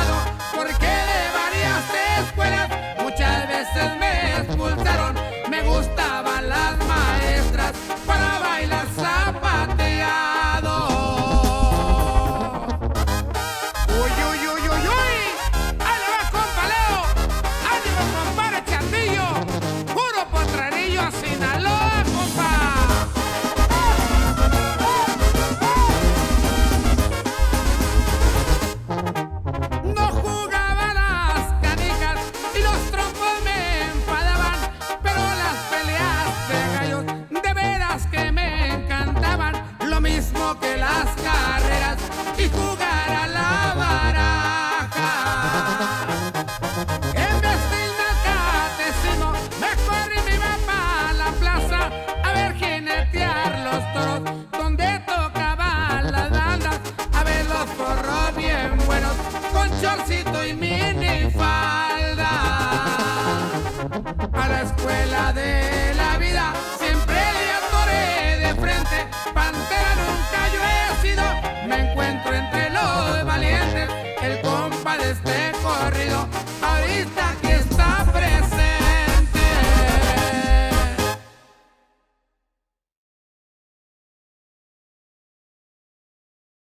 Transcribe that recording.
castigado porque de varias escuelas muchas veces me expulsaron. Me gustaban las maestras para bailar zapateado. Uy, uy, uy, uy, uy. ¡Ahí le va, compa Leo! ¡Ánimo, compadre Chatillo! ¡Puro potrerillo a Sinaloa, compa! No jugaba las canicas y los trompos me enfadaban, pero las peleas de gallos de veras que me encantaban, lo mismo que las carreras y jugar a la baraja. En vez de ir al catecismo, mejor me iba pa' la plaza a ver jinetear los toros, donde tocaban las bandas, a ver los forros bien buenos, con chorcito y minifalda. A la escuela de la vida siempre le atoré de frente,